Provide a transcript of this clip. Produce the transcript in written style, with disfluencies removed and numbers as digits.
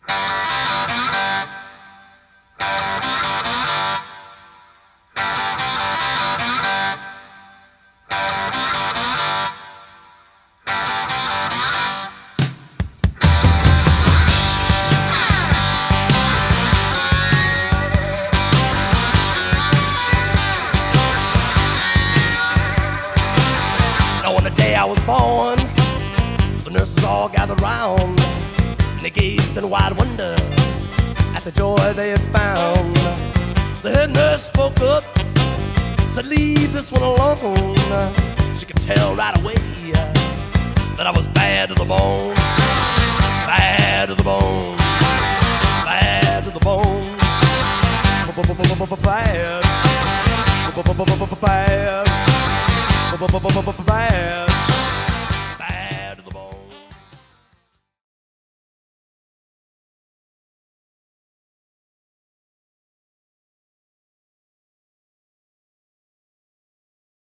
I was born, the nurses all gathered round, and they gazed in wide wonder at the joy they had found. The head nurse spoke up, said, "Leave this one alone." She could tell right away that I was bad to the bone, bad to the bone, bad to the bone, bad, bad, bad.